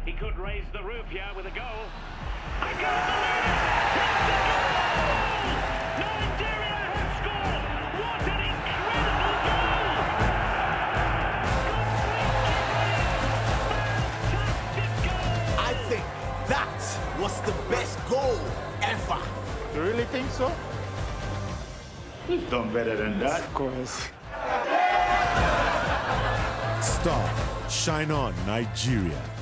He could raise the roof here with a goal. I can't believe it! It's a goal! Nigeria have scored! What an incredible goal! Fantastic goal! I think that was the best goal ever. You really think so? We've done better than that. Of course. Star, shine on, Nigeria.